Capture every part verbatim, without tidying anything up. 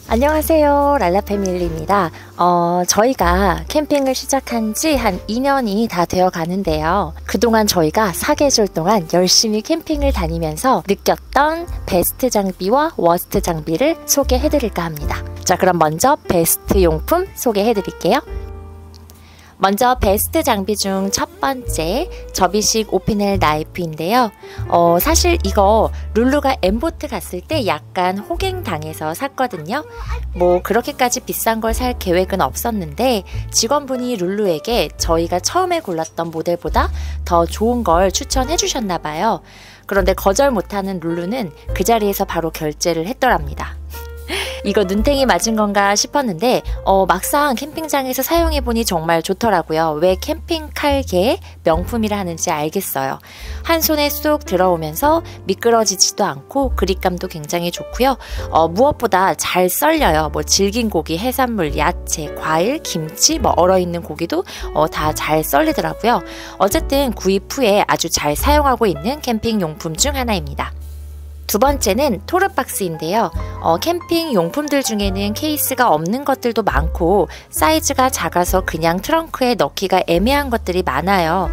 안녕하세요, 랄라 패밀리입니다. 어, 저희가 캠핑을 시작한 지 한 이 년이 다 되어 가는데요. 그동안 저희가 사계절 동안 열심히 캠핑을 다니면서 느꼈던 베스트 장비와 워스트 장비를 소개해 드릴까 합니다. 자, 그럼 먼저 베스트 용품 소개해 드릴게요. 먼저 베스트 장비 중 첫 번째, 접이식 오피넬 나이프인데요. 어, 사실 이거 룰루가 엠보트 갔을 때 약간 호갱당해서 샀거든요. 뭐 그렇게까지 비싼 걸 살 계획은 없었는데 직원분이 룰루에게 저희가 처음에 골랐던 모델보다 더 좋은 걸 추천해 주셨나봐요. 그런데 거절 못하는 룰루는 그 자리에서 바로 결제를 했더랍니다. 이거 눈탱이 맞은 건가 싶었는데 어, 막상 캠핑장에서 사용해보니 정말 좋더라고요. 왜 캠핑 칼계의 명품이라 하는지 알겠어요. 한 손에 쏙 들어오면서 미끄러지지도 않고 그립감도 굉장히 좋고요. 어, 무엇보다 잘 썰려요. 뭐 질긴 고기, 해산물, 야채, 과일, 김치, 뭐 얼어있는 고기도 어, 다 잘 썰리더라고요. 어쨌든 구입 후에 아주 잘 사용하고 있는 캠핑 용품 중 하나입니다. 두 번째는 토르박스인데요. 어, 캠핑 용품들 중에는 케이스가 없는 것들도 많고 사이즈가 작아서 그냥 트렁크에 넣기가 애매한 것들이 많아요.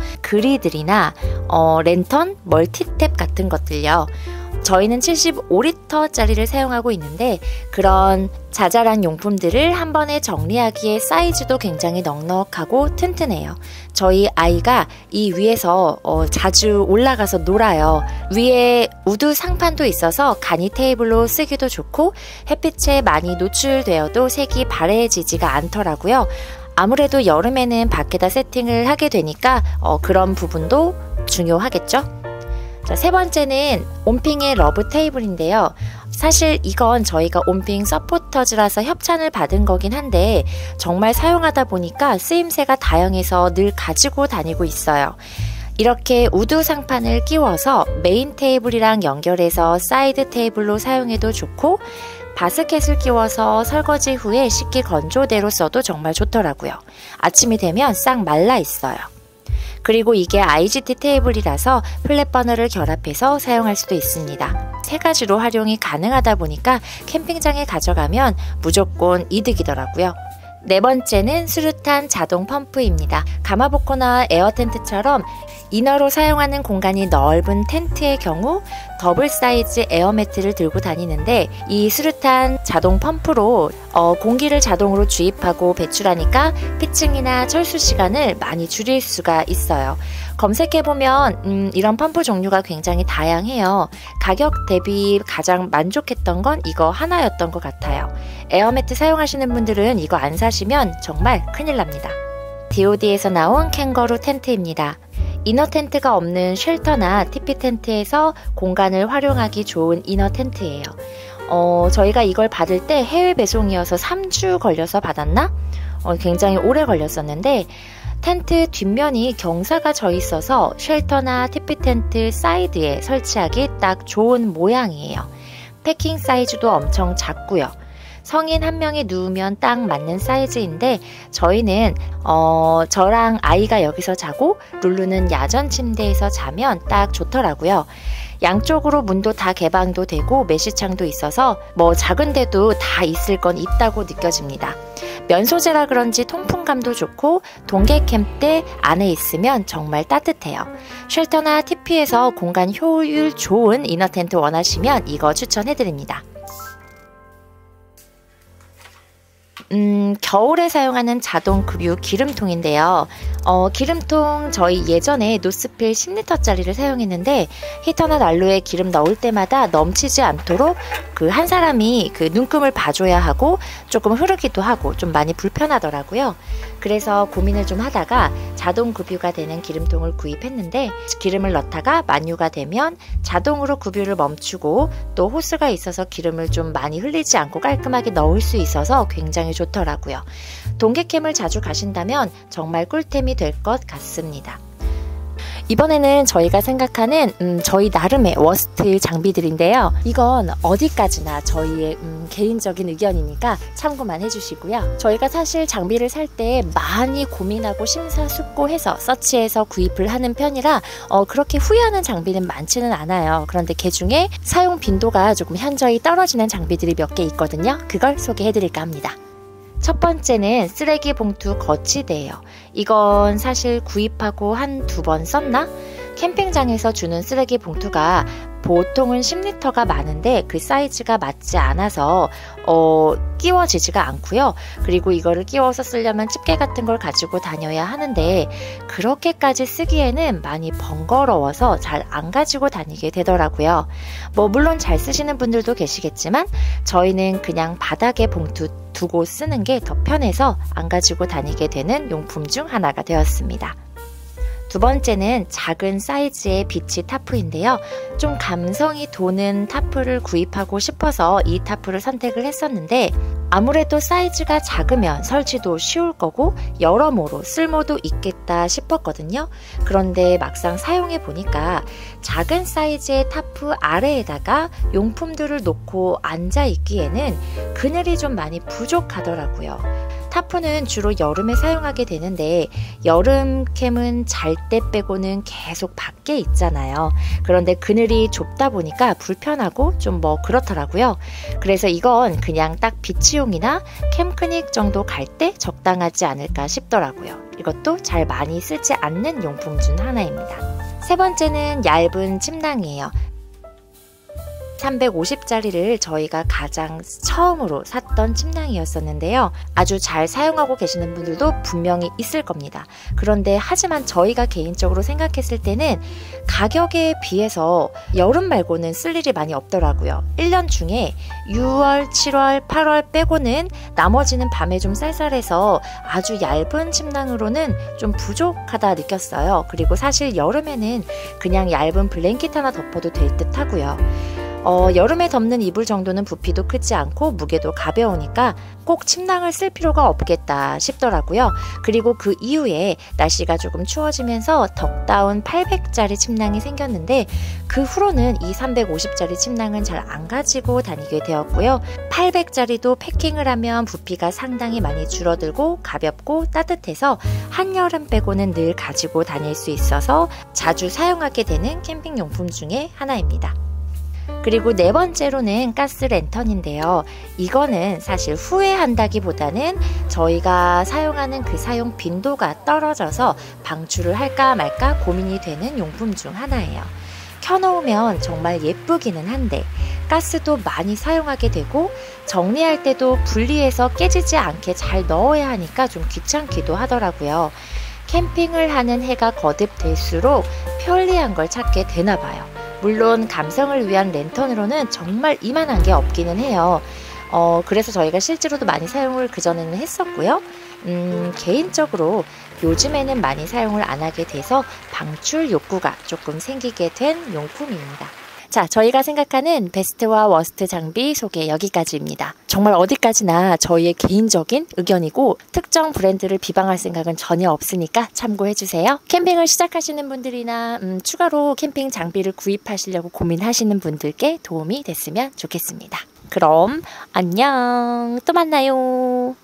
그리들이나 어, 랜턴, 멀티탭 같은 것들요. 저희는 칠십오 리터짜리를 사용하고 있는데 그런 자잘한 용품들을 한 번에 정리하기에 사이즈도 굉장히 넉넉하고 튼튼해요. 저희 아이가 이 위에서 어, 자주 올라가서 놀아요. 위에 우드 상판도 있어서 간이 테이블로 쓰기도 좋고 햇빛에 많이 노출되어도 색이 바래지지가 않더라고요. 아무래도 여름에는 밖에다 세팅을 하게 되니까 어, 그런 부분도 중요하겠죠? 자, 세 번째는 온핑의 러브 테이블인데요. 사실 이건 저희가 온핑 서포터즈라서 협찬을 받은 거긴 한데 정말 사용하다 보니까 쓰임새가 다양해서 늘 가지고 다니고 있어요. 이렇게 우드 상판을 끼워서 메인 테이블이랑 연결해서 사이드 테이블로 사용해도 좋고 바스켓을 끼워서 설거지 후에 식기 건조대로 써도 정말 좋더라고요. 아침이 되면 싹 말라 있어요. 그리고 이게 아이지티 테이블이라서 플랫 버너를 결합해서 사용할 수도 있습니다. 세 가지로 활용이 가능하다 보니까 캠핑장에 가져가면 무조건 이득이더라고요. 네 번째는 수류탄 자동 펌프입니다. 가마보코나 에어 텐트처럼 이너로 사용하는 공간이 넓은 텐트의 경우 더블 사이즈 에어매트를 들고 다니는데 이 수류탄 자동 펌프로 어, 공기를 자동으로 주입하고 배출하니까 피칭이나 철수 시간을 많이 줄일 수가 있어요. 검색해보면 음, 이런 펌프 종류가 굉장히 다양해요. 가격 대비 가장 만족했던 건 이거 하나였던 것 같아요. 에어매트 사용하시는 분들은 이거 안 사시면 정말 큰일 납니다. 디오디에서 나온 캥거루 텐트입니다. 이너 텐트가 없는 쉘터나 티피 텐트에서 공간을 활용하기 좋은 이너 텐트예요. 어, 저희가 이걸 받을 때 해외 배송이어서 삼 주 걸려서 받았나? 어, 굉장히 오래 걸렸었는데 텐트 뒷면이 경사가 져 있어서 쉘터나 티피 텐트 사이드에 설치하기 딱 좋은 모양이에요. 패킹 사이즈도 엄청 작고요. 성인 한 명이 누우면 딱 맞는 사이즈인데 저희는 어, 저랑 아이가 여기서 자고 룰루는 야전 침대에서 자면 딱 좋더라고요. 양쪽으로 문도 다 개방도 되고 메쉬창도 있어서 뭐 작은데도 다 있을 건 있다고 느껴집니다. 면 소재라 그런지 통풍감도 좋고 동계 캠프 때 안에 있으면 정말 따뜻해요. 쉘터나 티피에서 공간 효율 좋은 이너 텐트 원하시면 이거 추천해드립니다. 음, 겨울에 사용하는 자동 급유 기름통인데요. 어, 기름통 저희 예전에 노스필 십 리터짜리를 사용했는데 히터나 난로에 기름 넣을 때마다 넘치지 않도록 그 한 사람이 그 눈금을 봐줘야 하고 조금 흐르기도 하고 좀 많이 불편하더라고요. 그래서 고민을 좀 하다가 자동 급유가 되는 기름통을 구입했는데 기름을 넣다가 만유가 되면 자동으로 급유를 멈추고 또 호스가 있어서 기름을 좀 많이 흘리지 않고 깔끔하게 넣을 수 있어서 굉장히 좋더라고요. 동계캠을 자주 가신다면 정말 꿀템이 될 것 같습니다. 이번에는 저희가 생각하는 음, 저희 나름의 워스트 장비들인데요. 이건 어디까지나 저희의 음, 개인적인 의견이니까 참고만 해주시고요. 저희가 사실 장비를 살 때 많이 고민하고 심사숙고해서 서치해서 구입을 하는 편이라 어, 그렇게 후회하는 장비는 많지는 않아요. 그런데 그 중에 사용 빈도가 조금 현저히 떨어지는 장비들이 몇 개 있거든요. 그걸 소개해드릴까 합니다. 첫 번째는 쓰레기 봉투 거치대예요. 이건 사실 구입하고 한 두 번 썼나? 캠핑장에서 주는 쓰레기 봉투가 보통은 십 리터가 많은데 그 사이즈가 맞지 않아서 어, 끼워지지가 않고요. 그리고 이거를 끼워서 쓰려면 집게 같은 걸 가지고 다녀야 하는데 그렇게까지 쓰기에는 많이 번거로워서 잘 안 가지고 다니게 되더라고요. 뭐 물론 잘 쓰시는 분들도 계시겠지만 저희는 그냥 바닥에 봉투 두고 쓰는 게 더 편해서 안 가지고 다니게 되는 용품 중 하나가 되었습니다. 두 번째는 작은 사이즈의 비치 타프인데요. 좀 감성이 도는 타프를 구입하고 싶어서 이 타프를 선택을 했었는데 아무래도 사이즈가 작으면 설치도 쉬울 거고 여러모로 쓸모도 있겠다 싶었거든요. 그런데 막상 사용해 보니까 작은 사이즈의 타프 아래에다가 용품들을 놓고 앉아 있기에는 그늘이 좀 많이 부족하더라고요. 타프는 주로 여름에 사용하게 되는데 여름 캠은 잘 때 빼고는 계속 밖에 있잖아요. 그런데 그늘이 좁다 보니까 불편하고 좀 뭐 그렇더라고요. 그래서 이건 그냥 딱 비치용이나 캠크닉 정도 갈 때 적당하지 않을까 싶더라고요. 이것도 잘 많이 쓰지 않는 용품 중 하나입니다. 세 번째는 얇은 침낭이에요. 삼백오십 짜리를 저희가 가장 처음으로 샀던 침낭이었었는데요. 아주 잘 사용하고 계시는 분들도 분명히 있을 겁니다. 그런데 하지만 저희가 개인적으로 생각했을 때는 가격에 비해서 여름 말고는 쓸 일이 많이 없더라고요. 일 년 중에 유월, 칠월, 팔월 빼고는 나머지는 밤에 좀 쌀쌀해서 아주 얇은 침낭으로는 좀 부족하다 느꼈어요. 그리고 사실 여름에는 그냥 얇은 블랭킷 하나 덮어도 될 듯 하고요. 어, 여름에 덮는 이불 정도는 부피도 크지 않고 무게도 가벼우니까 꼭 침낭을 쓸 필요가 없겠다 싶더라고요. 그리고 그 이후에 날씨가 조금 추워지면서 덕다운 팔백 짜리 침낭이 생겼는데 그 후로는 이 삼백오십 짜리 침낭은 잘 안 가지고 다니게 되었고요. 팔백 짜리도 패킹을 하면 부피가 상당히 많이 줄어들고 가볍고 따뜻해서 한여름 빼고는 늘 가지고 다닐 수 있어서 자주 사용하게 되는 캠핑용품 중에 하나입니다. 그리고 네 번째로는 가스 랜턴인데요. 이거는 사실 후회한다기보다는 저희가 사용하는 그 사용 빈도가 떨어져서 방출을 할까 말까 고민이 되는 용품 중 하나예요. 켜놓으면 정말 예쁘기는 한데 가스도 많이 사용하게 되고 정리할 때도 분리해서 깨지지 않게 잘 넣어야 하니까 좀 귀찮기도 하더라고요. 캠핑을 하는 해가 거듭될수록 편리한 걸 찾게 되나 봐요. 물론 감성을 위한 랜턴으로는 정말 이만한 게 없기는 해요. 어, 그래서 저희가 실제로도 많이 사용을 그전에는 했었고요. 음, 개인적으로 요즘에는 많이 사용을 안 하게 돼서 방출 욕구가 조금 생기게 된 용품입니다. 자, 저희가 생각하는 베스트와 워스트 장비 소개 여기까지입니다. 정말 어디까지나 저희의 개인적인 의견이고 특정 브랜드를 비방할 생각은 전혀 없으니까 참고해주세요. 캠핑을 시작하시는 분들이나 음, 추가로 캠핑 장비를 구입하시려고 고민하시는 분들께 도움이 됐으면 좋겠습니다. 그럼 안녕, 또 만나요.